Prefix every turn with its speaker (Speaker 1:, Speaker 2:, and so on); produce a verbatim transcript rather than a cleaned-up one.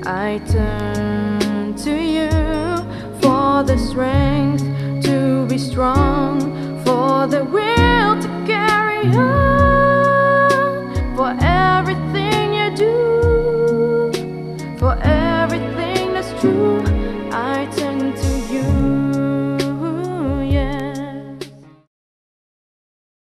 Speaker 1: I turn to you for the strength to be strong, for the will to carry on.